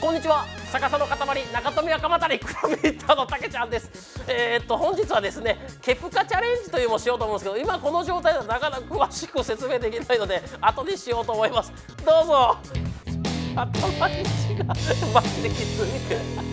こんにちは。逆さの塊中富若股クラブヒッターのたけちゃんです。本日はですねケプカチャレンジというのをしようと思うんですけど、今この状態ではなかなか詳しく説明できないので後でしようと思います。どうぞ。頭に血がマジできつい。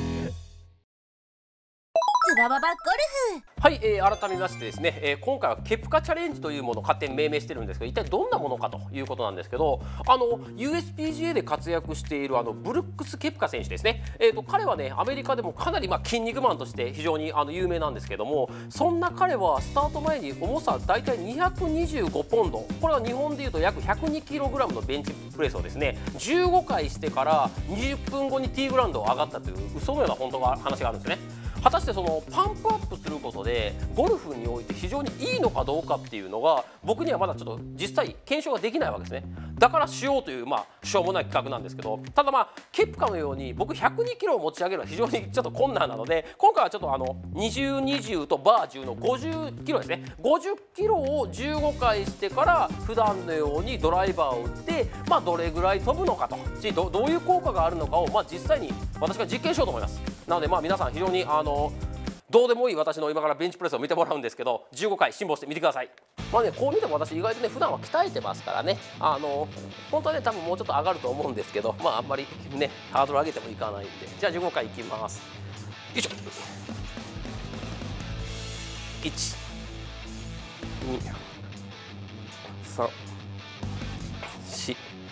ズバババゴルフ。 はい、改めましてですね、今回はケプカチャレンジというものを勝手に命名してるんですけど、一体どんなものかということなんですけど、USPGA で活躍しているブルックス・ケプカ選手ですね。彼はねアメリカでもかなり筋肉マンとして非常に有名なんですけども、そんな彼はスタート前に重さだいたい225ポンド、これは日本でいうと約 102kg のベンチプレスをですね15回してから20分後にティーグラウンドを上がったという嘘のような本当が話があるんですね。果たしてそのパンプアップすることでゴルフにおいて非常にいいのかどうかっていうのが僕にはまだちょっと実際検証ができないわけですね。だからしようというしょうもない企画なんですけど、ただケプカのように僕102キロを持ち上げるのは非常にちょっと困難なので、今回はちょっと20、20とバー10の50キロですね。50キロを15回してから普段のようにドライバーを打ってどれぐらい飛ぶのかとどういう効果があるのかを実際に私が実験しようと思います。なので皆さん非常にどうでもいい私の今からベンチプレスを見てもらうんですけど、15回辛抱してみてください。こう見ても私意外とね普段は鍛えてますからね、本当はね多分もうちょっと上がると思うんですけど、あんまりねハードル上げてもいかないんで、じゃあ15回いきます。よいしょ。1、2、3、4。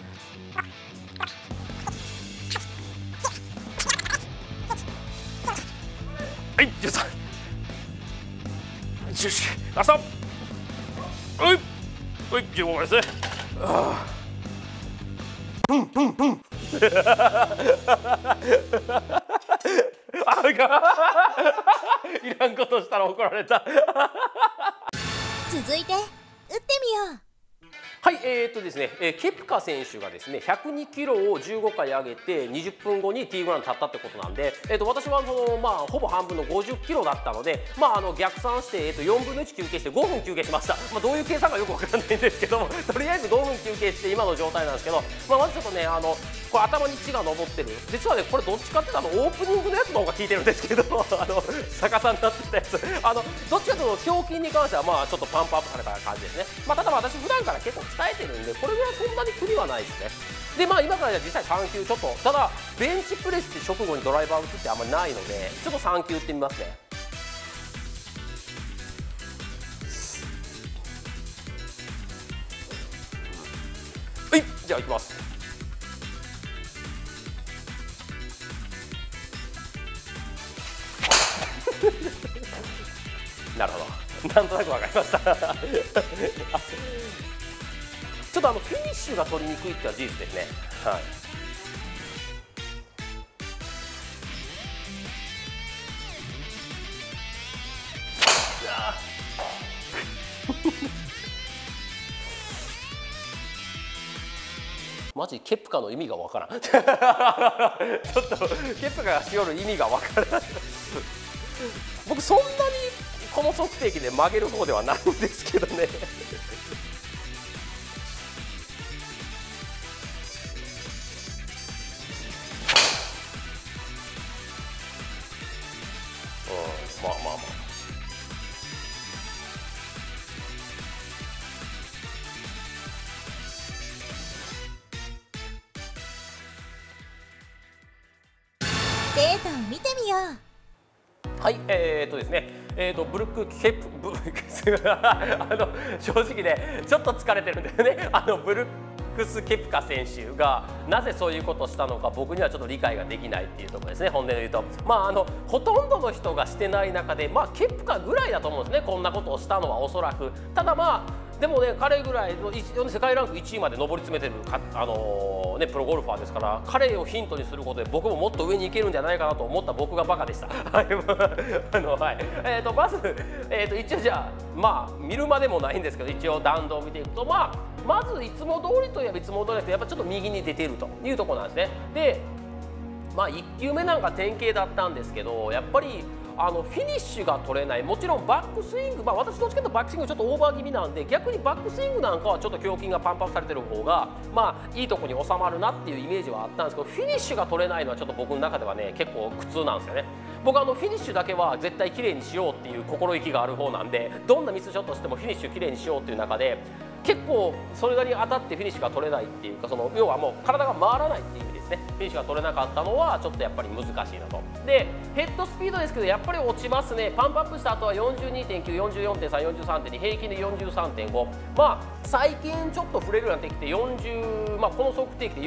はい、13、14、ラスト。はい、15回ですね。いらんことしたら怒られた。 続いて打ってみよう。 はい、ですね、ケプカ選手がですね102キロを15回上げて20分後にティーグラウンド立ったってことなんで、私はほぼ半分の50キロだったので、逆算して、4分の1休憩して5分休憩しました。どういう計算かよくわからないんですけども、とりあえず5分休憩して今の状態なんですけど、まずちょっとねこれ頭に血が上ってる。実はねこれどっちかっていうとオープニングのやつの方が効いてるんですけど逆さになってたやつどっちかというと胸筋に関してはちょっとパンプアップされた感じですね。ただ私普段から結構鍛えてるんでこれぐらいそんなに苦にはないですね。で今から実際3球ちょっと、ただベンチプレスって直後にドライバー打つってあんまりないのでちょっと3球打ってみますね。はい、じゃあいきます。なるほど、なんとなく分かりましたちょっとフィニッシュが取りにくいってのは事実ですね。はい。マジケプカの意味がわからんちょっとケプカがしよる意味がわからん僕そんなにこの測定器で曲げる方ではないんですけどねデータを見てみよう。 はい、ですね、ブルックケプ正直ねちょっと疲れてるんですね。ブルックス・ケプカ選手がなぜそういうことをしたのか僕にはちょっと理解ができないっていうところですね。本音で言うとほとんどの人がしてない中でケプカぐらいだと思うんですね、こんなことをしたのはおそらく。ただでもね彼ぐらいの世界ランク1位まで上り詰めてるプロゴルファーですから、彼をヒントにすることで僕ももっと上に行けるんじゃないかなと思った僕がバカでした。はいまず、一応じゃあ見るまでもないんですけど一応弾道を見ていくとまずいつも通りといえばいつも通りですけどやっぱちょっと右に出ているというところなんですね。で1球目なんか典型だったんですけど、やっぱりフィニッシュが取れない、もちろんバックスイング、私どっちかというとバックスイングちょっとオーバー気味なんで、逆にバックスイングなんかはちょっと胸筋がパンプアップされてる方がいいところに収まるなっていうイメージはあったんですけど、フィニッシュが取れないのはちょっと僕の中ではね結構苦痛なんですよね。僕フィニッシュだけは絶対綺麗にしようっていう心意気がある方なんで、どんなミスショットしてもフィニッシュ綺麗にしようっていう中で、結構それなりに当たってフィニッシュが取れないっていうか、要はもう体が回らないっていう意味ですね。フィニッシュが取れなかったのはちょっとやっぱり難しいなと。でヘッドスピードですけどやっぱり落ちますね。パンプアップした後は 42.9、44.3、43.2、平均で 43.5、最近ちょっと触れるようになってきて40、この測定器で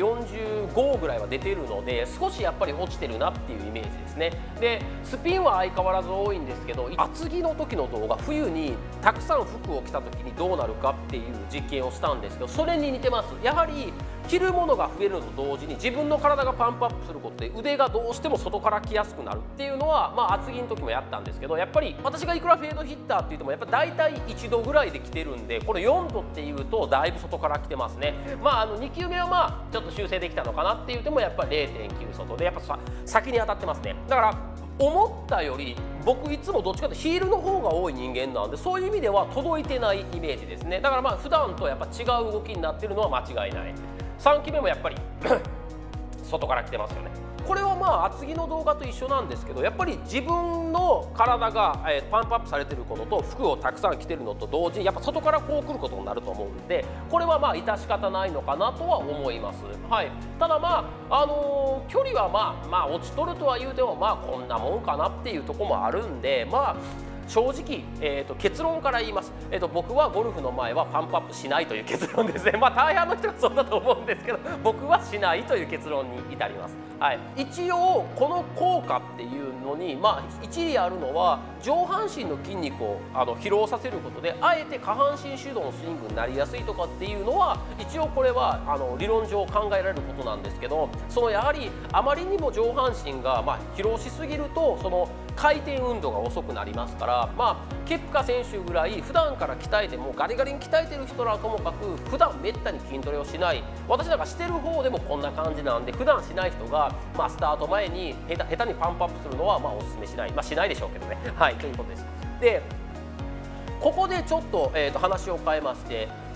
45ぐらいは出てるので、少しやっぱり落ちてるなっていうイメージですね。でスピンは相変わらず多いんですけど、厚着の時の動画、冬にたくさん服を着た時にどうなるかっていう実験をしたんですけど、それに似てます。やはり着るものが増えるのと同時に自分の体がパンプアップすることで腕がどうしても外から来やすくなるっていうのは厚着の時もやったんですけど、やっぱり私がいくらフェードヒッターって言ってもやっぱ大体1度ぐらいで来てるんで、これ4度っていうとだいぶ外から来てますね。2球目はちょっと修正できたのかなって言ってもやっぱり 0.9 外でやっぱ先に当たってますね。だから思ったより僕いつもどっちかというとヒールの方が多い人間なんで、そういう意味では届いてないイメージですね。だから普段とやっぱ違う動きになってるのは間違いない。3球目もやっぱり外から来てますよね。これは厚着の動画と一緒なんですけど、やっぱり自分の体がパンプアップされてることと服をたくさん着てるのと同時にやっぱ外からこう来ることになると思うんで、これは致し方ないのかなとは思います。はい、ただ距離は落ちとるとは言うてもこんなもんかなっていうところもあるんで、正直、結論から言います、僕はゴルフの前はパンプアップしないという結論ですね。大半の人がそうだと思うんですけど、僕はしないという結論に至ります。はい、一応この効果っていうのに、一理あるのは上半身の筋肉を疲労させることであえて下半身主導のスイングになりやすいとかっていうのは一応これは理論上考えられることなんですけど、やはりあまりにも上半身が疲労しすぎると回転運動が遅くなりますから、ケプカ選手ぐらい普段から鍛えてもガリガリに鍛えてる人らはともかく普段めったに筋トレをしない、私なんかしてる方でもこんな感じなんで、普段しない人がスタート前に下手にパンプアップするのはおすすめしない、しないでしょうけどね。はい、ということです。でここでちょっと、話を変えまして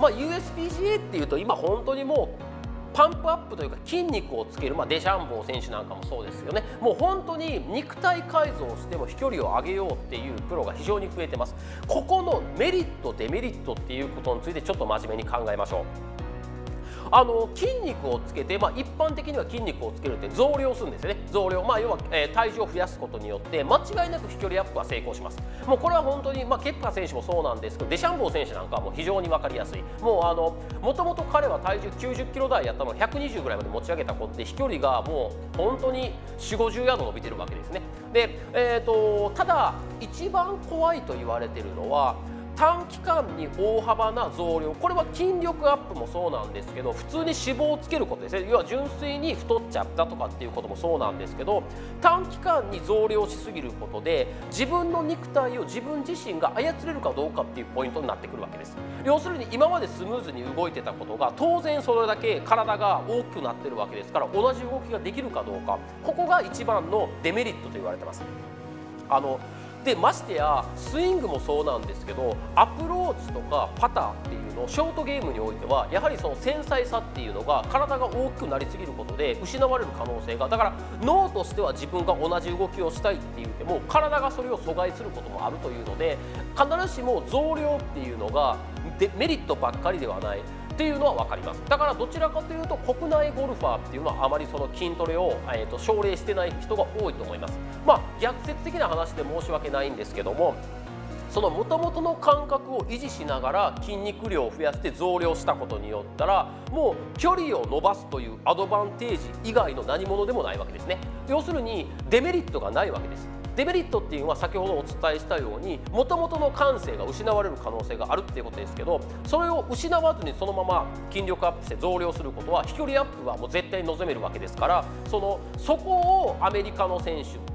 、USPGA っていうと今本当にもうパンプアップというか筋肉をつける、デシャンボー選手なんかもそうですよね。もう本当に肉体改造をしても飛距離を上げようっていうプロが非常に増えてます。ここのメリットデメリットっていうことについてちょっと真面目に考えましょう。筋肉をつけて、一般的には筋肉をつけるって増量するんですよね。増量、要は、体重を増やすことによって間違いなく飛距離アップは成功します。もうこれは本当に、ケプカ選手もそうなんですけど、デシャンボー選手なんかはもう非常に分かりやすい。もともと彼は体重90キロ台やったのを120ぐらいまで持ち上げたことで飛距離がもう本当に40、50ヤード伸びてるわけですね。で、ただ一番怖いと言われているのは短期間に大幅な増量、これは筋力アップもそうなんですけど、普通に脂肪をつけることですね。要は純粋に太っちゃったとかっていうこともそうなんですけど、短期間に増量しすぎることで自分の肉体を自分自身が操れるかどうかっていうポイントになってくるわけです。要するに今までスムーズに動いてたことが当然それだけ体が大きくなってるわけですから、同じ動きができるかどうか、ここが一番のデメリットと言われてます。でましてやスイングもそうなんですけど、アプローチとかパターっていうのをショートゲームにおいてはやはりその繊細さっていうのが体が大きくなりすぎることで失われる可能性が、だから脳としては自分が同じ動きをしたいって言っても体がそれを阻害することもあるというので、必ずしも増量っていうのがメリットばっかりではないっていうのは分かります。だからどちらかというと国内ゴルファーっていうのはあまりその筋トレを、奨励してない人が多いと思います。逆説的な話で申し訳ないんですけども、その元々の感覚を維持しながら筋肉量を増やして増量したことによったら、もう距離を伸ばすというアドバンテージ以外の何物でもないわけですね。要するにデメリットがないわけです。デメリットっていうのは先ほどお伝えしたように元々の感性が失われる可能性があるっていうことですけど、それを失わずにそのまま筋力アップして増量することは飛距離アップはもう絶対に望めるわけですから、そこをアメリカの選手っ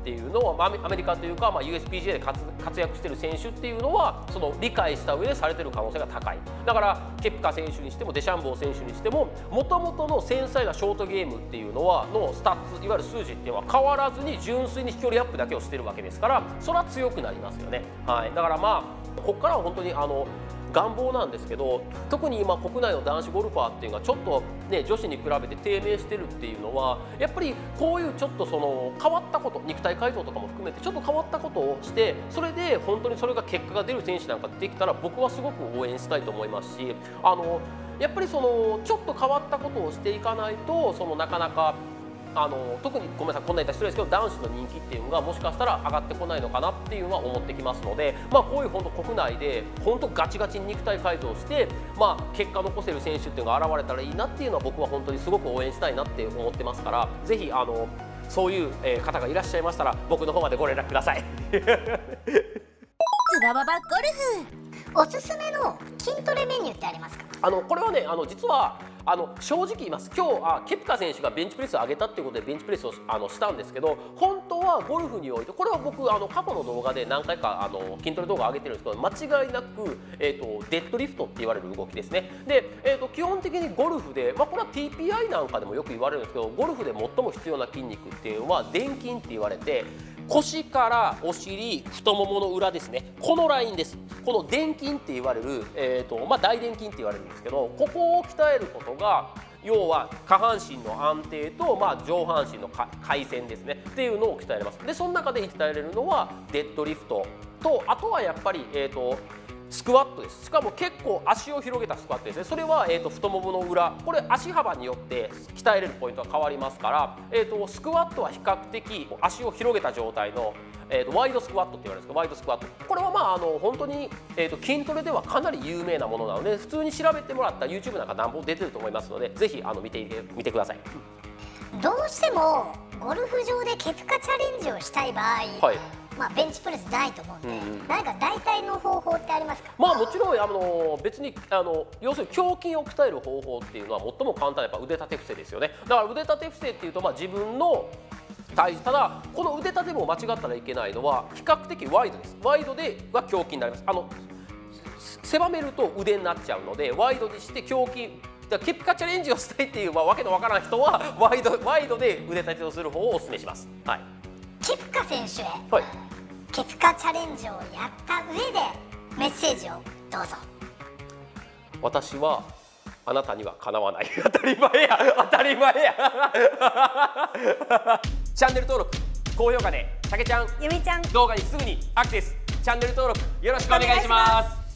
っていうのは、アメリカというか、USPGA で活躍している選手っていうのはその理解した上でされている可能性が高い。だからケプカ選手にしてもデシャンボー選手にしても、もともとの繊細なショートゲームっていうのスタッツ、いわゆる数字っていうのは変わらずに純粋に飛距離アップだけをしてるわけですから、それは強くなりますよね。はい、だからここからは本当に願望なんですけど、特に今国内の男子ゴルファーっていうのがちょっとね女子に比べて低迷してるっていうのは、やっぱりこういうちょっとその変わったこと、肉体改造とかも含めてちょっと変わったことをして、それで本当にそれが結果が出る選手なんかできたら僕はすごく応援したいと思いますし、やっぱりそのちょっと変わったことをしていかないとなかなか特にごめんなさい、こんな言ったら失礼ですけど、男子の人気っていうのがもしかしたら上がってこないのかなっていうのは思ってきますので、こういう本当国内で本当ガチガチに肉体改造して、結果残せる選手っていうのが現れたらいいなっていうのは僕は本当にすごく応援したいなって思ってますから、ぜひそういう方がいらっしゃいましたら僕の方までご連絡ください。 ズバババゴルフ、 おすすめの筋トレメニューってありますか？ これはね、実は正直言います。今日ケプカ選手がベンチプレスを上げたっていうことでベンチプレスをしたんですけど、本当はゴルフにおいて、これは僕過去の動画で何回か筋トレ動画上げてるんですけど、間違いなく、デッドリフトって言われる動きですね。で、基本的にゴルフで、これは TPI なんかでもよく言われるんですけど、ゴルフで最も必要な筋肉っていうのは臀筋って言われて、腰からお尻、太ももの裏ですね、このラインです。この臀筋って言われる、大臀筋って言われるんですけど、ここを鍛えることが要は下半身の安定と、上半身の回旋ですねっていうのを鍛えれます。でその中で鍛えれるのはデッドリフトと、あとはやっぱりスクワットです。しかも結構足を広げたスクワットですね。それは、太ももの裏、これ足幅によって鍛えれるポイントが変わりますから、スクワットは比較的足を広げた状態の、ワイドスクワットって言われるんですけど、ワイドスクワット、これは本当に、筋トレではかなり有名なものなので、普通に調べてもらったら YouTube なんか何本出てると思いますので、ぜひ見てください。 どうしてもゴルフ場でケプカチャレンジをしたい場合、ベンチプレスないと思うんで、何か代替の方法ってありますか？ もちろん別に要するに胸筋を鍛える方法っていうのは最も簡単なやっぱ腕立て伏せですよね。だから腕立て伏せっていうと、自分の体重、ただこの腕立ても間違ったらいけないのは比較的ワイドです。ワイドでは胸筋になります。狭めると腕になっちゃうので、ワイドにして胸筋、ケプカチャレンジをしたいっていう、わけのわからん人はワイドで腕立てをする方をお勧めします。はい、 ケプカ選手へ、 はい、 ケプカチャレンジをやった上でメッセージをどうぞ。 私はあなたにはかなわない。当たり前や。チャンネル登録、高評価でたけちゃん、 ゆみちゃん、 動画にすぐにアクセス。チャンネル登録よろしくお願いします。